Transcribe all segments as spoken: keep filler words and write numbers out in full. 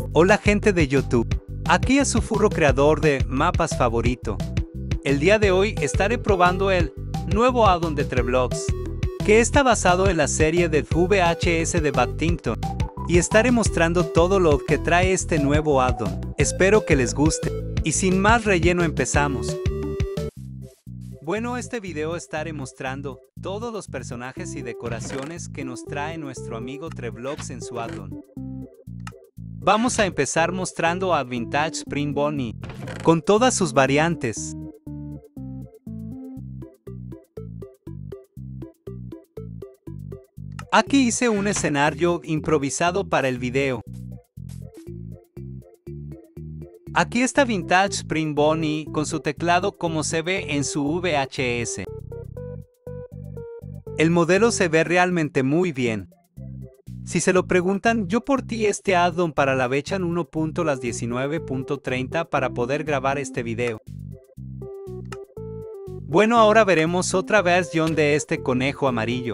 Hola gente de YouTube, aquí es su furro creador de mapas favorito. El día de hoy estaré probando el nuevo addon de Trevlogs, que está basado en la serie de V H S de Paddington, y estaré mostrando todo lo que trae este nuevo addon. Espero que les guste, y sin más relleno empezamos. Bueno, este video estaré mostrando todos los personajes y decoraciones que nos trae nuestro amigo Trevlogs en su addon. Vamos a empezar mostrando a Vintage Spring Bonnie, con todas sus variantes. Aquí hice un escenario improvisado para el video. Aquí está Vintage Spring Bonnie con su teclado como se ve en su V H S. El modelo se ve realmente muy bien. Si se lo preguntan, yo porté este addon para la Bechan uno punto diecinueve punto treinta para poder grabar este video. Bueno, ahora veremos otra versión de este conejo amarillo.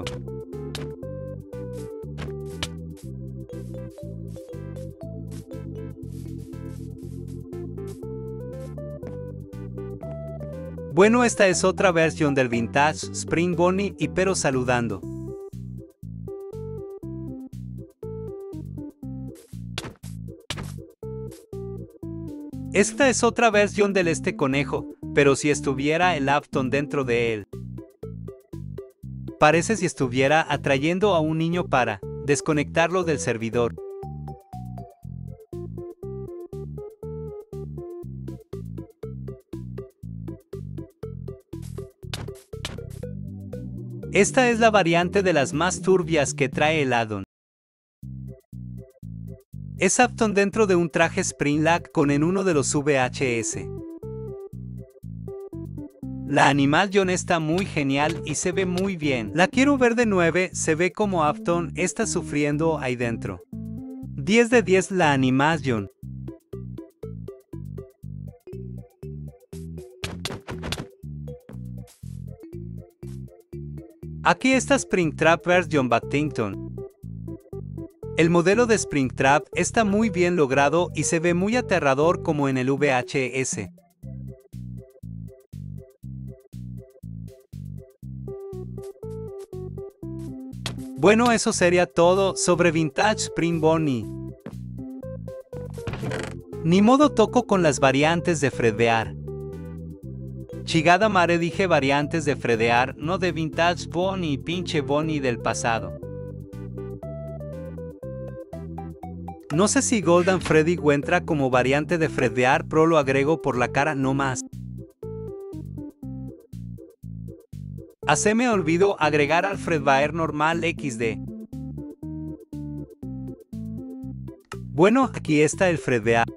Bueno, esta es otra versión del Vintage Spring Bonnie y pero saludando. Esta es otra versión del este conejo, pero si estuviera el addon dentro de él. Parece si estuviera atrayendo a un niño para desconectarlo del servidor. Esta es la variante de las más turbias que trae el addon. Es addon dentro de un traje Springlack con en uno de los V H S. La animación está muy genial y se ve muy bien. La quiero ver de nueve, se ve como addon está sufriendo ahí dentro. diez de diez la animación. Aquí está Springtrap version Paddington. El modelo de Springtrap está muy bien logrado y se ve muy aterrador como en el V H S. Bueno, eso sería todo sobre Vintage Spring Bonnie. Ni modo toco con las variantes de Fredear. Chigada mare dije variantes de Fredear, no de Vintage Bonnie, pinche Bonnie del pasado. No sé si Golden Freddy entra como variante de Fredear, pero lo agrego por la cara no más. Hace me olvidó agregar al Fredbear normal equis de. Bueno, aquí está el Fredbear.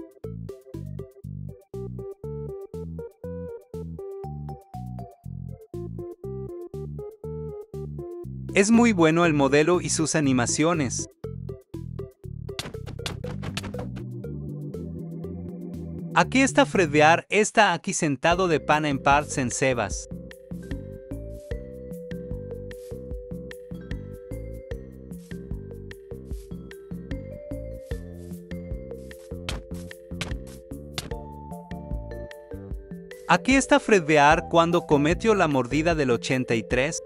Es muy bueno el modelo y sus animaciones. Aquí está Fredear, está aquí sentado de pana en parts en Sebas. Aquí está Fredear cuando cometió la mordida del ochenta y tres.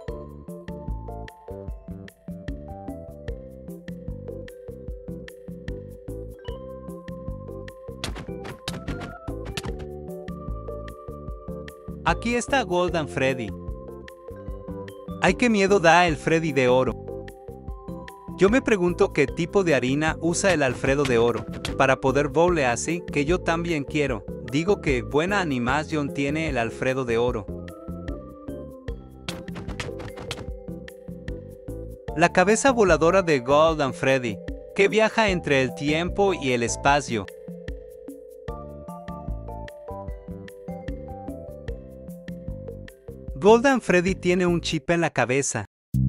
Aquí está Golden Freddy. Ay, qué miedo da el Freddy de oro. Yo me pregunto qué tipo de harina usa el Alfredo de oro, para poder volar así, que yo también quiero. Digo que buena animación tiene el Alfredo de oro. La cabeza voladora de Golden Freddy, que viaja entre el tiempo y el espacio. Golden Freddy tiene un chip en la cabeza.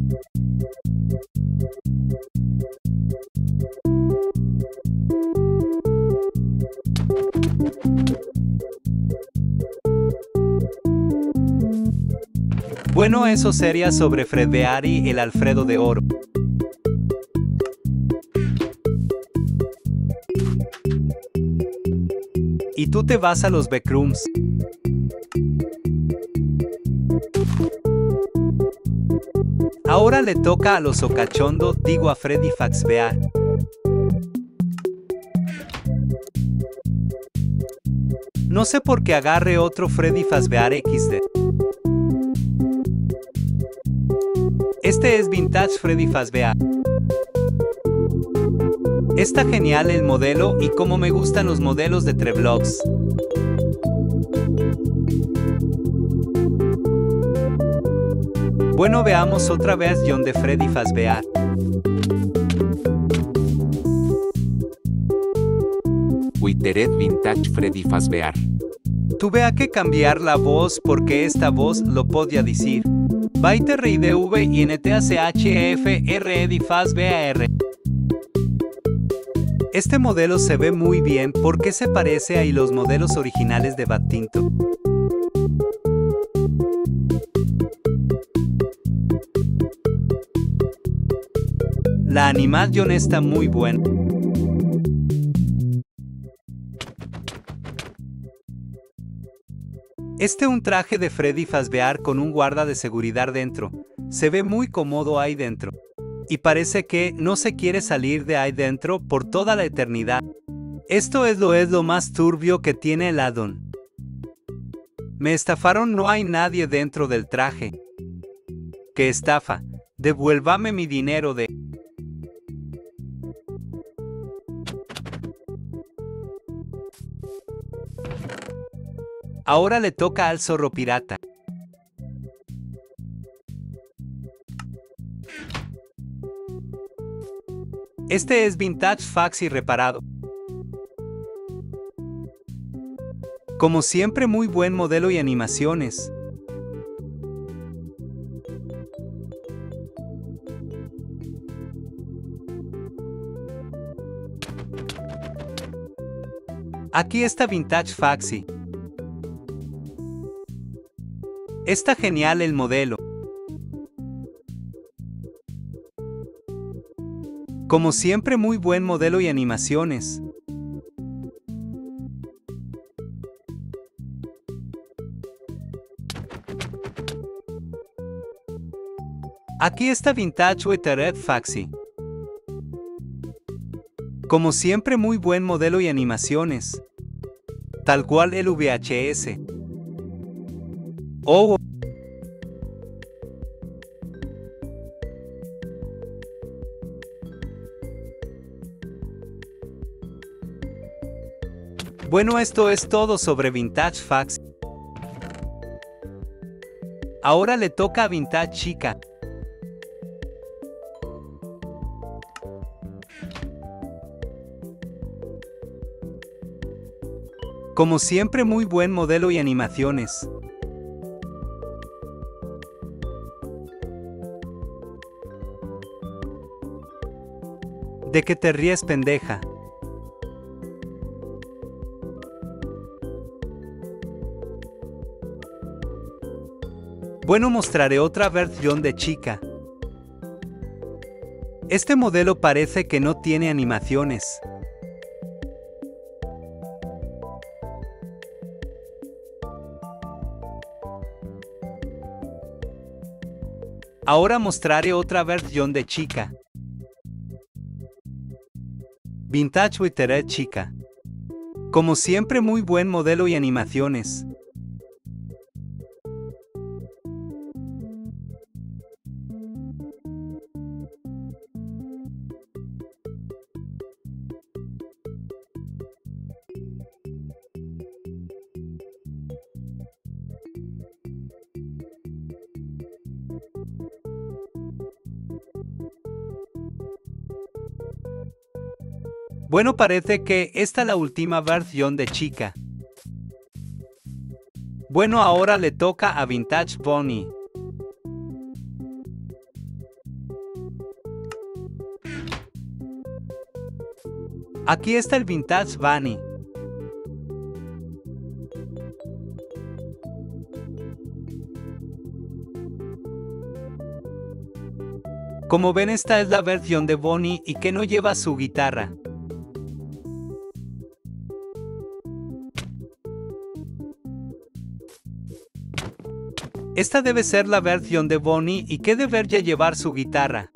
Bueno, eso sería sobre Fredear y el Alfredo de oro. y tú te vas a los backrooms. Ahora le toca a los Ocachondo, digo a Freddy Fazbear. No sé por qué agarre otro Freddy Fazbear equis de. Este es Vintage Freddy Fazbear. Está genial el modelo y como me gustan los modelos de Trevlogs. Bueno, veamos otra versión de Freddy Fazbear. Withered Vintage Freddy Fazbear. Tuve que cambiar la voz porque esta voz lo podía decir. Byte R I D V I N T A C H E F R E D I Fazbear. Este modelo se ve muy bien porque se parece a los modelos originales de Battinto. La animación está muy buena. Este es un traje de Freddy Fazbear con un guarda de seguridad dentro. Se ve muy cómodo ahí dentro. Y parece que no se quiere salir de ahí dentro por toda la eternidad. Esto es lo, es lo más turbio que tiene el addon. Me estafaron, no hay nadie dentro del traje. ¿Qué estafa? Devuélvame mi dinero de... Ahora le toca al zorro pirata. Este es Vintage Faxi reparado. Como siempre, muy buen modelo y animaciones. Aquí está Vintage Faxi. Está genial el modelo. Como siempre, muy buen modelo y animaciones. Aquí está Vintage Withered Faxi. Como siempre, muy buen modelo y animaciones. Tal cual el V H S. Oh. Bueno, esto es todo sobre Vintage Faxi. Ahora le toca a Vintage Chica. Como siempre, muy buen modelo y animaciones. ¿De qué te ríes, pendeja? Bueno, mostraré otra versión de Chica. Este modelo parece que no tiene animaciones. Ahora mostraré otra versión de Chica. Vintage Withered Chica. Como siempre, muy buen modelo y animaciones. Bueno, parece que esta es la última versión de Chica. Bueno, ahora le toca a Vintage Bonnie. Aquí está el Vintage Bunny. Como ven, esta es la versión de Bonnie y que no lleva su guitarra. Esta debe ser la versión de Bonnie y que debería llevar su guitarra.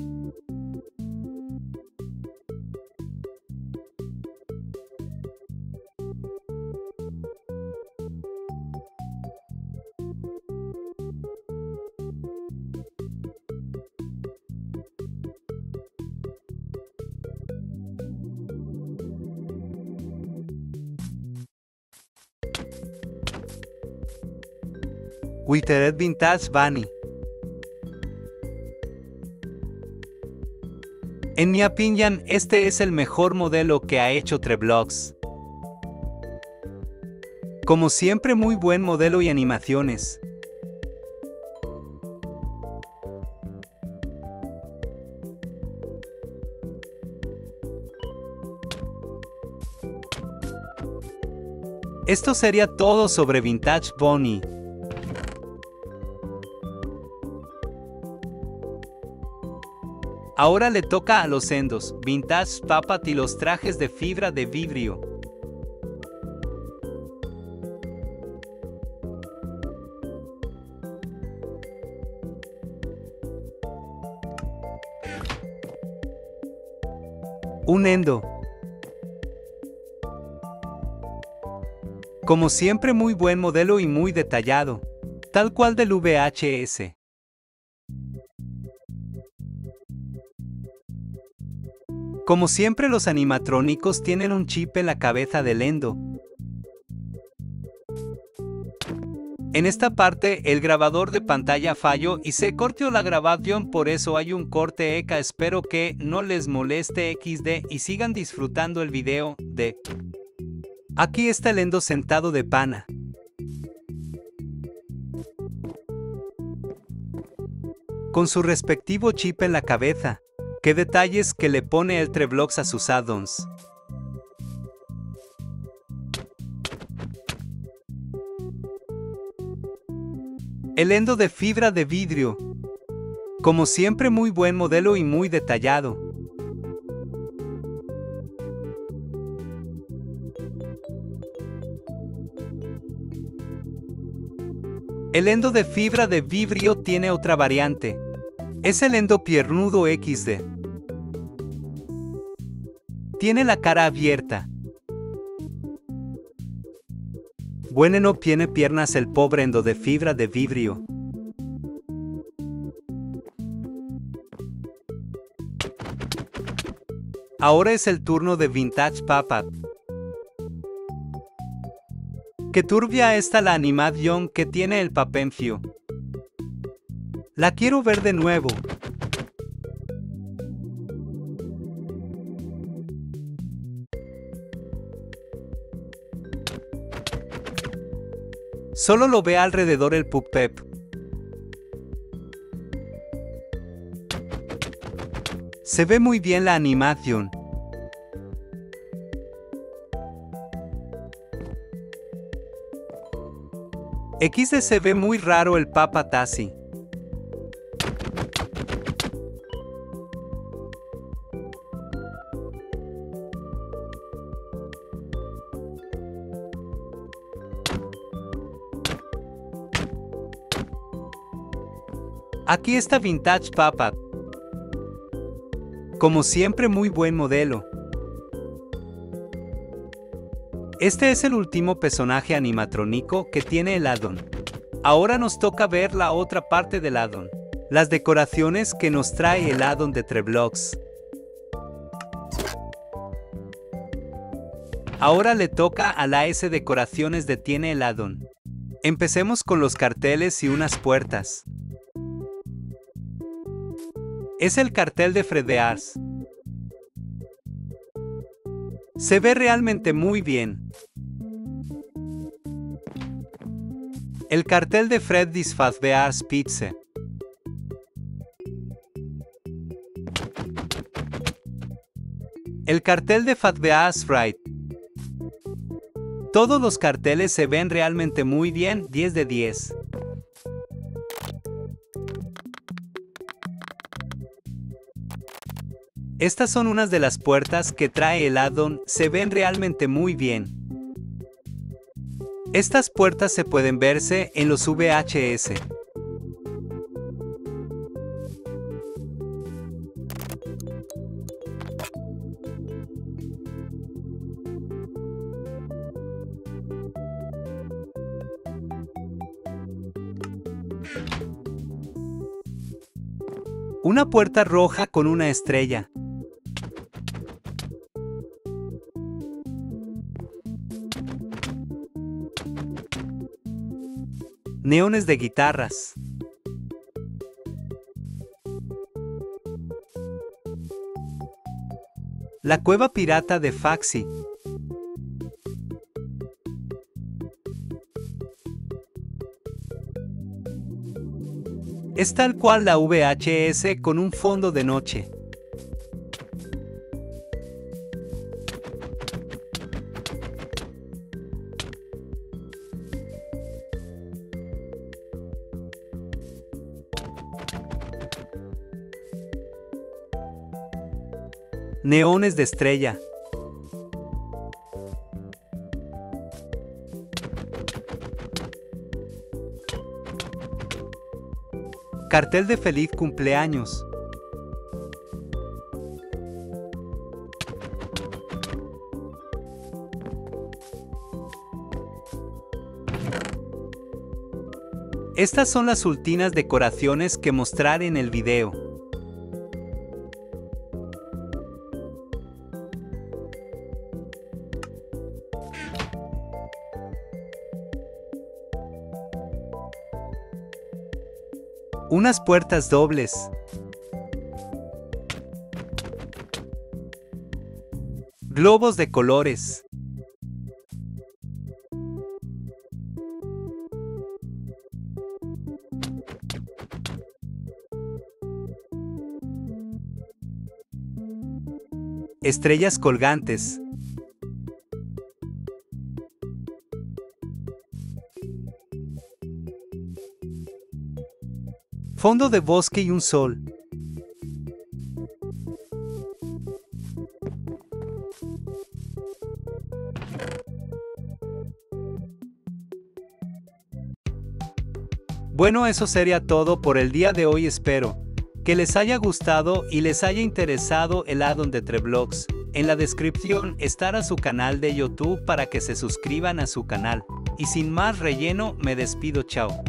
Withered Vintage Bunny. En mi opinión, este es el mejor modelo que ha hecho Trevlogs. Como siempre, muy buen modelo y animaciones. Esto sería todo sobre Vintage Bunny. Ahora le toca a los endos, Vintage Puppet y los trajes de fibra de vidrio. Un endo. Como siempre, muy buen modelo y muy detallado, tal cual del V H S. Como siempre, los animatrónicos tienen un chip en la cabeza del endo. En esta parte, el grabador de pantalla falló y se cortó la grabación, por eso hay un corte eca. Espero que no les moleste equis de y sigan disfrutando el video de... Aquí está el endo sentado de pana. Con su respectivo chip en la cabeza. ¡Qué detalles que le pone el Trevlogs a sus add-ons! El endo de fibra de vidrio. Como siempre, muy buen modelo y muy detallado. El endo de fibra de vidrio tiene otra variante. Es el endo piernudo equis de. Tiene la cara abierta. Bueno, no tiene piernas el pobre endo de fibra de vidrio. Ahora es el turno de Vintage Puppet. Qué turbia está la animación que tiene el Papenfio. La quiero ver de nuevo. Solo lo ve alrededor el Puppet. Se ve muy bien la animación. equis de se ve muy raro el Puppet así. Aquí está Vintage Puppet. Como siempre, muy buen modelo. Este es el último personaje animatrónico que tiene el add-on. Ahora nos toca ver la otra parte del add-on. Las decoraciones que nos trae el add-on de Trevlogs. Ahora le toca a la S decoraciones de tiene el add-on. Empecemos con los carteles y unas puertas. Es el cartel de Fred Bears. Se ve realmente muy bien. El cartel de Freddy's Fazbear's Pizza. El cartel de Fazbear's Fright. Todos los carteles se ven realmente muy bien, diez de diez. Estas son unas de las puertas que trae el add-on, se ven realmente muy bien. Estas puertas se pueden verse en los V H S. Una puerta roja con una estrella. Neones de guitarras. La cueva pirata de Faxi. Es tal cual la V H S con un fondo de noche. Neones de estrella. Cartel de feliz cumpleaños. Estas son las últimas decoraciones que mostrar en el video. Unas puertas dobles. Globos de colores. Estrellas colgantes. Fondo de bosque y un sol. Bueno, eso sería todo por el día de hoy. Espero que les haya gustado y les haya interesado el add-on de Trevlogs. En la descripción estará su canal de YouTube para que se suscriban a su canal. Y sin más relleno, me despido, chao.